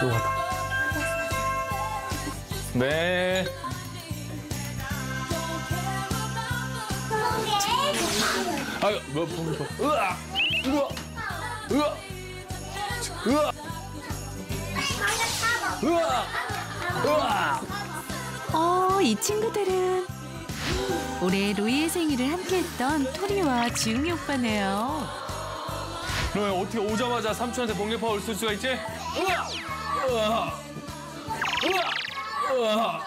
들어갔다. 네. 아유, 뭐, 으아! 으아! 으아! 으아! 으아! 으아! 이 친구들은 올해 로이의 생일을 함께했던 토리와 지웅이 오빠네요. 로이야, 어떻게 오자마자 삼촌한테 번개파워를 쓸 수가 있지? 으아! 으아! 으아! 으아!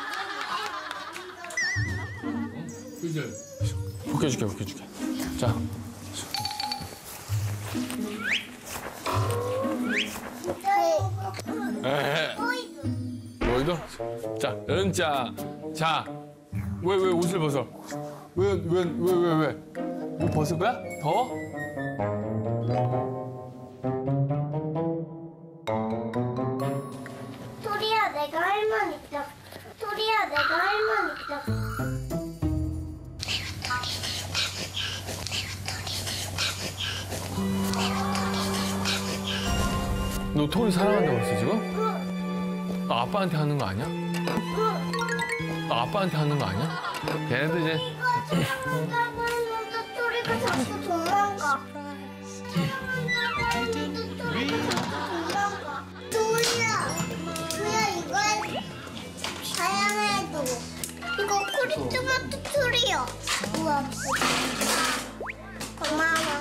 벗겨줄게. 자. 에헤. 너희도? 자, 연자. 자. 왜 옷을 벗어? 왜? 뭐 벗을 거야? 더? 토리야, 내가 할머니 있다. 토리야, 내가 할머니 있다. 너 토리 사랑한다고 했어, 지금? 아, 아빠한테 하는 거 아니야? 아, 아빠한테 하는 거 아니야? 걔네들 이제. 이거 사랑한다고 했는데 토리가 자꾸 도망가. 사랑한다고 했는데 토리가 자꾸 도망가. 토리야, 이거 사양해줘. 이거 크리스마스 트리야. 우와, 고마워.